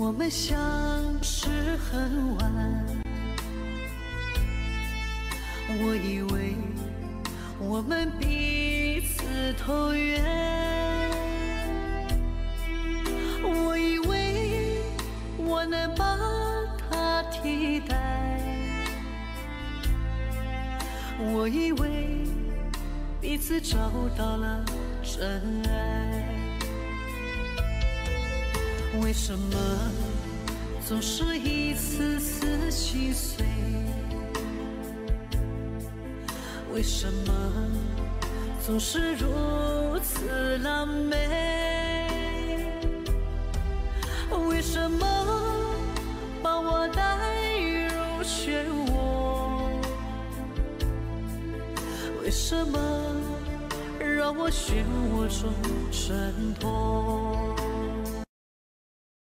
我们相识很晚，我以为我们彼此投缘，我以为我能把它替代，我以为彼此找到了真爱。为什么总是一次次心碎？为什么总是如此狼狈？为什么把我带入漩涡？为什么让我漩涡中挣脱？